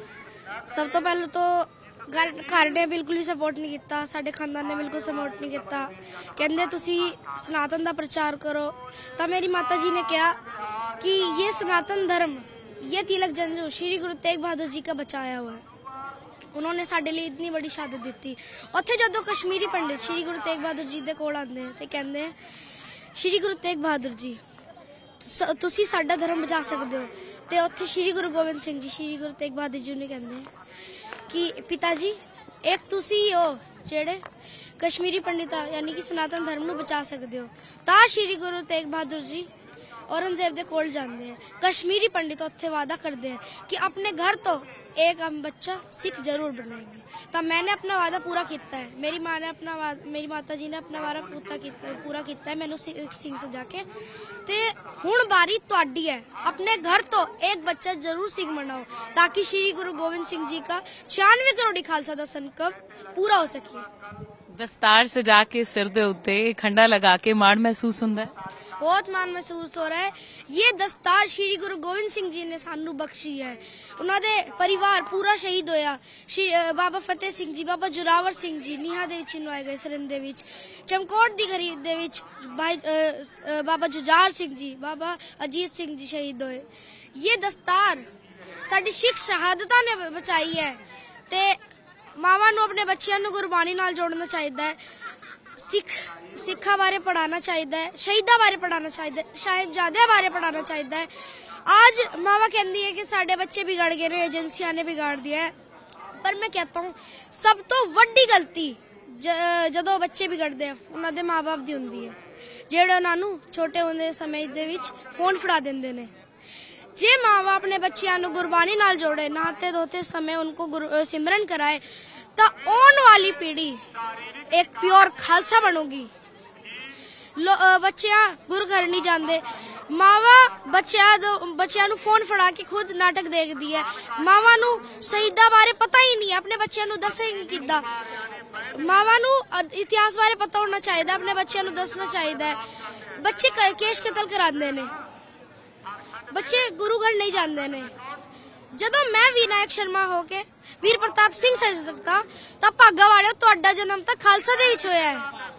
ਸਭ ਤੋਂ ਪਹਿਲਾਂ ਤਾਂ ਘਰ ਨੇ ਬਿਲਕੁਲ ਵੀ ਸਪੋਰਟ ਨਹੀਂ ਕੀਤਾ, ਸਾਡੇ ਖਾਨਦਾਨ ਨੇ ਬਿਲਕੁਲ ਸਪੋਰਟ ਨਹੀਂ ਕੀਤਾ। ਕਹਿੰਦੇ ਤੁਸੀਂ ਸਨਾਤਨ ਦਾ ਪ੍ਰਚਾਰ ਕਰੋ। ਤਾਂ ਮੇਰੀ ਮਾਤਾ ਜੀ ਨੇ ਕਿਹਾ ਕਿ ਇਹ सनातन धर्म ये तिलक जंग श्री गुरु तेग बहादुर जी का बचाया हुआ है। उन्होंने साडे लिए इतनी बड़ी शहादत दी। उत्थे जदों कश्मीरी पंडित श्री गुरु तेग बहादुर जी दे कोल आंदे ते कहंदे श्री गुरु तेग बहादुर जी तुसी साडा धर्म बचा सकदे हो। ते उत्थे श्री गुरु गोबिंद सिंह जी श्री गुरु तेग बहादुर जी ने कहंदे कि पिता जी एक तुसी हो जेड़े कश्मीरी पंडित यानी कि सनातन धर्म नूं बचा सकदे हो। तां श्री गुरु तेग बहादुर जी औरंगजेब दे कोल जांदे हैं। कश्मीरी पंडित उत्थे वादा करदे हैं कि अपने घर तो एक हम बच्चा सिख जरूर बनाएंगे। तो मैंने अपना वादा पूरा किया है, मेरी माँ ने मेरी माता जी ने अपना वादा पूरा किया है मैनू सिंह सजा के। ते हुण बारी तुहाडी है, अपने घर तो एक बच्चा जरूर सिंह बनाओ ताकि श्री गुरु गोविंद सिंह जी का 96 करोड़ी खालसा का संकल्प पूरा हो सके। दस्तार सजा के सिर दे उत्ते खंडा लगा के माण महसूस हुंदा है? बहुत मान महसूस हो रहा है। ये दस्तार श्री गुरु गोविंद सिंह जी ने सानू बख्शी है। उन्होंने परिवार पूरा शहीद होया। बाबा फतेह सिंह जी, बाबा जोरावर सिंह जी नीहा दे विच नवाए गए, सरंदे विच चमकोट दी गरी दे विच बाबा जुझार सिंह जी, बाबा अजीत सिंह जी शहीद होए। ये दस्तार साडी सिख शहादतां ने बचाई है ते मावां नू अपने बच्चियां नू गुरबाणी नाल जोड़ना चाहिदा है। सिखा बारे पढ़ाना चाहिए, शहीदा बारे पढ़ाना चाहिए, साहिबजादे बारे पढ़ाना चाहिए। आज मावा कहती है कि साडे बच्चे बिगड़ गए ने, एजेंसियां ने बिगाड़ दिया है, पर मैं कहता हूँ सब तो वड्डी गलती जदों बच्चे बिगड़ते हैं उन्हां दे माँ बाप दी हुंदी है, जेड़े उन्हां नू छोटे होंदे समय दे विच फोन फड़ा देंदे ने। जे माँ बाप अपने बच्चियां नू गुरबाणी नाल जोड़े, नहाते धोते समय उनको सिमरन कराए, तो आने वाली पीढ़ी एक प्योर खालसा बनूगी। बच्चियां गुरु घर नहीं जाते, मावा बच्चियां नू फोन फड़ा के खुद नाटक देखदी है। मावा नू शहीदा बारे पता ही नहीं, अपने बच्चियां नू दस ही नहीं किदा। मावा नू इतिहास बारे पता होना चाहिए, अपने बच्चियां नू दसना चाहिए। बच्चे केश कतल करांदे ने, बच्चे गुरु घर नहीं जाते ने। जदों मैं विनायक शर्मा होके वीर प्रताप सिंह सज सकता ਤਾਂ ਭਾਗਾ ਵਾਲਿਓ ਤੁਹਾਡਾ ਜਨਮ ਤਾਂ ਖਾਲਸਾ ਦੇ ਵਿੱਚ ਹੋਇਆ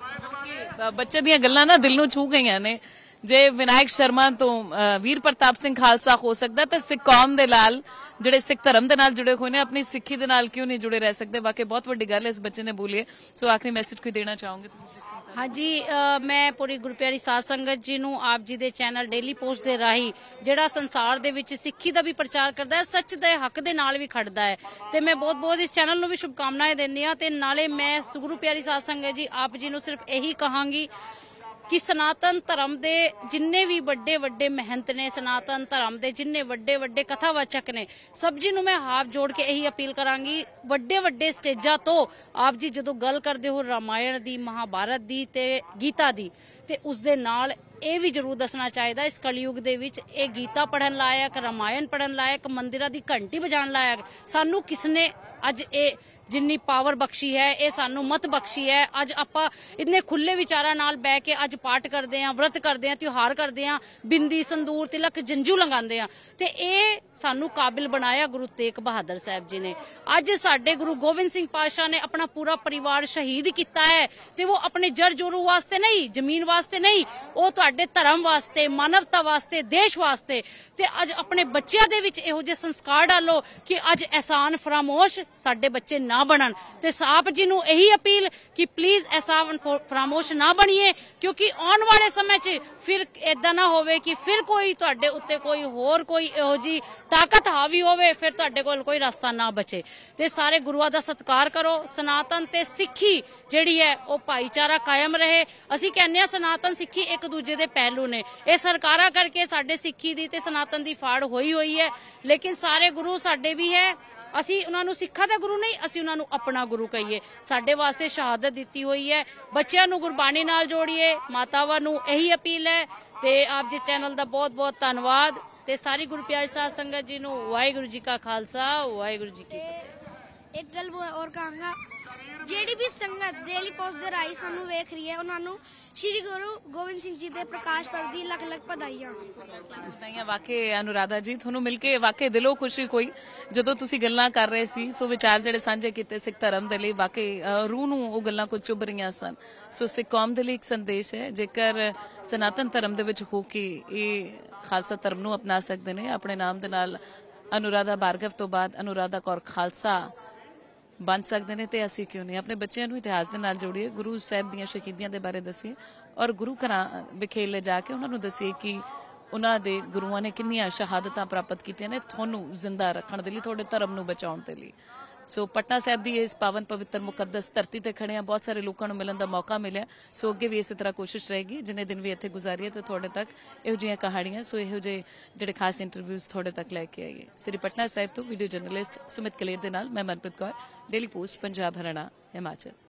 ਹੈ। ਬੱਚੇ ਦੀਆਂ ਗੱਲਾਂ ਨਾ ਦਿਲ ਨੂੰ ਛੂ ਗਈਆਂ ਨੇ। ਜੇ ਵਿਨਾਇਕ ਸ਼ਰਮਾ ਤੋਂ ਵੀਰ ਪ੍ਰਤਾਪ ਸਿੰਘ ਖਾਲਸਾ ਹੋ ਸਕਦਾ ਤਾਂ ਸਿੱਖ ਕੌਮ ਦੇ ਨਾਲ, ਜਿਹੜੇ ਸਿੱਖ ਧਰਮ ਦੇ ਨਾਲ ਜੁੜੇ ਹੋਏ ਨੇ, ਆਪਣੀ ਸਿੱਖੀ ਦੇ ਨਾਲ ਕਿਉਂ ਨਹੀਂ ਜੁੜੇ ਰਹਿ ਸਕਦੇ? ਵਾਕਈ ਬਹੁਤ ਵੱਡੀ ਗੱਲ ਹੈ ਇਸ ਬੱਚੇ ਨੇ ਬੋਲੀ ਹੈ। ਸੋ ਆਖਰੀ ਮੈਸੇਜ ਕੋਈ ਦੇਣਾ ਚਾਹੋਗੇ ਤੁਸੀਂ? हाँ जी, मैं पूरी गुरप्यारी साध संगत जी नू आप जी दे चैनल डेली पोस्ट दे राही ਜਿਹੜਾ ਸੰਸਾਰ ਦੇ ਵਿੱਚ ਸਿੱਖੀ ਦਾ ਵੀ ਪ੍ਰਚਾਰ ਕਰਦਾ ਹੈ, ਸੱਚ ਦੇ ਹੱਕ ਦੇ ਨਾਲ ਵੀ ਖੜਦਾ ਹੈ, ਤੇ ਮੈਂ ਬਹੁਤ ਇਸ ਚੈਨਲ ਨੂੰ ਵੀ ਸ਼ੁਭਕਾਮਨਾਵਾਂ ਦਿੰਦੀ ਹਾਂ। ਤੇ ਨਾਲੇ ਮੈਂ ਗੁਰੂ ਪਿਆਰੀ ਸਾਧ ਸੰਗਤ ਜੀ ਆਪ ਜੀ ਨੂੰ ਸਿਰਫ ਇਹੀ ਕਹਾਂਗੀ कि सनातन धर्म दे जिन्ने भी वड्डे वड्डे महंत ने, सनातन धर्म दे जिन्ने वड्डे वड्डे कथावाचक ने, सब जी नू मैं हाथ जोड़ के यही अपील करांगी, वड्डे वड्डे स्टेजा तो आप जी जदों गल करदे हो रामायण दी, महाभारत दी ते गीता दी, ते उस दे नाल ਇਹ ਵੀ ਜ਼ਰੂਰ ਦੱਸਣਾ ਚਾਹੀਦਾ ਇਸ ਕਲਯੁਗ ਦੇ ਵਿੱਚ ਇਹ ਗੀਤਾ ਪੜਨ ਲਾਇਕ, ਰਾਮਾਇਣ ਪੜਨ ਲਾਇਕ, ਮੰਦਿਰਾਂ ਦੀ ਘੰਟੀ ਵਜਾਣ ਲਾਇਕ ਸਾਨੂੰ ਕਿਸਨੇ ਅੱਜ ਇਹ ਜਿੰਨੀ ਪਾਵਰ ਬਖਸ਼ੀ ਹੈ, ਇਹ ਸਾਨੂੰ ਮਤ ਬਖਸ਼ੀ ਹੈ। ਅੱਜ ਆਪਾਂ ਇੰਨੇ ਖੁੱਲੇ ਵਿਚਾਰਾਂ ਨਾਲ ਬਹਿ ਕੇ ਅੱਜ ਪਾਠ ਕਰਦੇ ਆਂ, ਵਰਤ ਕਰਦੇ ਆਂ, ਤਿਉਹਾਰ ਕਰਦੇ ਆਂ, ਬਿੰਦੀ ਸੰਦੂਰ ਤਿਲਕ ਜੰਜੂ ਲਗਾਉਂਦੇ ਆਂ, ਤੇ ਇਹ ਸਾਨੂੰ ਕਾਬਿਲ ਬਣਾਇਆ ਗੁਰੂ ਤੇਗ ਬਹਾਦਰ ਸਾਹਿਬ ਜੀ ਨੇ। ਅੱਜ ਸਾਡੇ ਗੁਰੂ ਗੋਬਿੰਦ ਸਿੰਘ ਪਾਤਸ਼ਾਹ ਨੇ ਆਪਣਾ ਪੂਰਾ ਪਰਿਵਾਰ ਸ਼ਹੀਦ ਕੀਤਾ ਹੈ, ਤੇ ਉਹ ਆਪਣੇ ਜਰ ਜੋਰੂ ਵਾਸਤੇ ਨਹੀਂ, ਜ਼ਮੀਨ ਵਾਸਤੇ ਨਹੀਂ, ਉਹ ਤੁਹਾਡੇ ਧਰਮ ਵਾਸਤੇ, ਮਾਨਵਤਾ ਵਾਸਤੇ, ਦੇਸ਼ ਵਾਸਤੇ। ਤੇ ਅੱਜ ਆਪਣੇ ਬੱਚਿਆਂ ਦੇ ਵਿੱਚ ਇਹੋ ਜਿਹੇ ਸੰਸਕਾਰ ਡਾਲੋ ਕਿ ਅੱਜ ਐਹਸਾਨ ਫਰਾਮੋਸ਼ ਸਾਡੇ ਬੱਚੇ ਨਾ ਬਣਨ। ਤੇ ਆਪ ਜੀ ਨੂੰ ਇਹੀ ਅਪੀਲ ਕਿ ਪਲੀਜ਼ ਐਹਸਾਨ ਫਰਾਮੋਸ਼ ਨਾ ਬਣੀਏ, ਕਿਉਂਕਿ ਆਉਣ ਵਾਲੇ ਸਮੇਂ 'ਚ ਫਿਰ ਏਦਾਂ ਨਾ ਹੋਵੇ ਕਿ ਫਿਰ ਕੋਈ ਤੁਹਾਡੇ ਉੱਤੇ ਕੋਈ ਹੋਰ ਕੋਈ ਇਹੋ ਜਿਹੀ ਤਾਕਤ ਹਾਵੀ ਹੋਵੇ, ਫਿਰ ਤੁਹਾਡੇ ਕੋਲ ਕੋਈ ਰਸਤਾ ਨਾ ਬਚੇ। ਤੇ ਸਾਰੇ ਗੁਰੂਆਂ ਦਾ ਸਤਿਕਾਰ ਕਰੋ। ਸਨਾਤਨ ਤੇ ਸਿੱਖੀ ਜਿਹੜੀ ਹੈ ਉਹ ਭਾਈਚਾਰਾ ਕਾਇਮ ਰਹੇ। ਅਸੀਂ ਕਹਿੰਦੇ ਹਾਂ ਸਨਾਤਨ ਸਿੱਖੀ ਇੱਕ ਦੂਜੇ ਦੇ ਪਹਿਲੂ ਨੇ। ਇਹ ਸਰਕਾਰਾਂ ਕਰਕੇ ਸਾਡੇ ਸਿੱਖੀ ਦੀ ਤੇ ਸਨਾਤਨ ਦੀ ਫਾੜ ਹੋਈ ਹੈ, ਲੇਕਿਨ ਸਾਰੇ ਗੁਰੂ ਸਾਡੇ ਵੀ ਹੈ। ਅਸੀਂ ਉਹਨਾਂ ਨੂੰ ਸਿੱਖਾਂ ਦਾ ਗੁਰੂ ਨਹੀਂ, ਅਸੀਂ ਉਹਨਾਂ ਨੂੰ ਆਪਣਾ ਗੁਰੂ ਕਹੀਏ। ਸਾਡੇ ਵਾਸਤੇ ਸ਼ਹਾਦਤ ਦਿੱਤੀ ਹੋਈ ਹੈ। ਬੱਚਿਆਂ ਨੂੰ ਗੁਰਬਾਣੀ ਨਾਲ ਜੋੜੀਏ। ਮਾਤਾਵਾਂ ਨੂੰ ਇਹੀ ਅਪੀਲ ਹੈ। ਤੇ ਆਪ ਜੀ ਚੈਨਲ ਦਾ ਬਹੁਤ ਧੰਨਵਾਦ, ਤੇ ਸਾਰੀ ਗੁਰੂ ਪਿਆਰੀ ਸਾਧ ਸੰਗਤ ਜੀ ਨੂੰ ਵਾਹਿਗੁਰੂ ਜੀ ਕਾ ਖਾਲਸਾ, ਵਾਹਿਗੁਰੂ ਜੀ ਕੀ ਫਤਿਹ। ਇੱਕ ਗੱਲ ਹੋਰ ਕਹਾਂਗਾ, ਜਿਹੜੀ ਵੀ ਸੰਗਤ ਡੇਲੀ ਪੋਸਟ ਦੇ ਰਾਹੀਂ ਸਾਨੂੰ ਵੇਖ ਰਹੀ ਹੈ, ਉਹਨਾਂ ਨੂੰ ਸ਼੍ਰੀ ਗੁਰੂ ਗੋਬਿੰਦ ਸਿੰਘ ਜੀ ਦੇ ਪ੍ਰਕਾਸ਼ ਪਰਵ ਦੀ ਲੱਖ ਵਧਾਈਆਂ। ਵਾਕਈ ਅਨੁਰਾਧਾ ਜੀ, ਤੁਹਾਨੂੰ ਮਿਲ ਕੇ ਵਾਕਈ ਦਿਲੋਂ ਖੁਸ਼ੀ ਹੋਈ ਜਦੋਂ ਤੁਸੀਂ ਗੱਲਾਂ ਕਰ ਰਹੇ ਸੀ। ਸੋ ਵਿਚਾਰ ਜਿਹੜੇ ਸਾਂਝੇ ਕੀਤੇ ਸਿੱਖ ਧਰਮ ਦੇ ਲਈ, ਵਾਕਈ ਰੂਹ ਨੂੰ ਉਹ ਗੱਲਾਂ ਕੁਝ ਚੁੱਭ ਰਹੀਆਂ ਸਨ। ਸੋ ਸਿੱਖ ਕੌਮ ਦੇ ਲਈ ਇੱਕ ਸੰਦੇਸ਼ ਹੈ, ਜੇਕਰ ਸਨਾਤਨ ਧਰਮ ਦੇ ਵਿੱਚ ਹੋ ਕੇ ਇਹ ਖਾਲਸਾ ਧਰਮ ਨੂੰ ਅਪਣਾ ਸਕਦੇ ਨੇ, ਆਪਣੇ ਨਾਮ ਦੇ ਨਾਲ ਅਨੁਰਾਧਾ ਭਾਰਗਵ ਤੋਂ ਬਾਅਦ ਅਨੁਰਾਧਾ ਕੌਰ ਖਾਲਸਾ ਬਣ ਸਕਦੇ ਨੇ, ਤੇ ਅਸੀਂ ਕਿਉਂ ਨਹੀਂ ਆਪਣੇ ਬੱਚਿਆਂ ਨੂੰ ਇਤਿਹਾਸ ਦੇ ਨਾਲ ਜੋੜੀਏ, ਗੁਰੂ ਸਾਹਿਬ ਦੀਆਂ ਸ਼ਹੀਦੀਆਂ ਦੇ ਬਾਰੇ ਦੱਸੀਏ, ਔਰ ਗੁਰੂ ਘਰਾਂ ਵਿਖੇ ਲਿਜਾ ਕੇ ਉਹਨਾਂ ਨੂੰ ਦੱਸੀਏ ਕਿ ਉਹਨਾਂ ਦੇ ਗੁਰੂਆਂ ਨੇ ਕਿੰਨੀਆਂ ਸ਼ਹਾਦਤਾਂ ਪ੍ਰਾਪਤ ਕੀਤੀਆਂ ਨੇ ਤੁਹਾਨੂੰ ਜ਼ਿੰਦਾ ਰੱਖਣ ਦੇ ਲਈ, ਤੁਹਾਡੇ ਧਰਮ ਨੂੰ ਬਚਾਉਣ ਦੇ ਲਈ। ਸੋ ਪਟਨਾ ਸਾਹਿਬ ਦੀ ਇਸ ਪਾਵਨ ਪਵਿੱਤਰ ਮੁਕੱਦਸ ਧਰਤੀ ਤੇ ਖੜੇ ਆ, ਬਹੁਤ ਸਾਰੇ ਲੋਕਾਂ ਨੂੰ ਮਿਲਣ ਦਾ ਮੌਕਾ ਮਿਲਿਆ। ਸੋ ਅੱਗੇ ਵੀ ਇਸੇ ਤਰ੍ਹਾਂ ਕੋਸ਼ਿਸ਼ ਰਹੇਗੀ, ਜਿੰਨੇ ਦਿਨ ਵੀ ਇੱਥੇ ਗੁਜ਼ਾਰੀਏ ਤੇ ਤੁਹਾਡੇ ਤੱਕ ਇਹੋ ਜਿਹੀਆਂ ਕਹਾਣੀਆਂ, ਸੋ ਇਹੋ ਜਿਹੇ ਜਿਹੜੇ ਖਾਸ ਇੰਟਰਵਿਊਜ਼ ਤੁਹਾਡੇ ਤੱਕ ਲੈ ਕੇ ਆਈਏ। ਸ੍ਰੀ ਪਟਨਾ ਸਾਹਿਬ ਤੋਂ ਵੀਡੀਓ ਜਰਨਲਿਸਟ ਸੁਮਿਤ ਕਲੇਰ ਦੇ ਨਾਲ ਮੈਂ ਮਨਪ੍ਰੀਤ ਕੌਰ, ਡੇਲੀ ਪੋਸਟ, ਪੰਜਾਬ, ਹਰਿਆਣਾ, ਹਿਮਾਚਲ।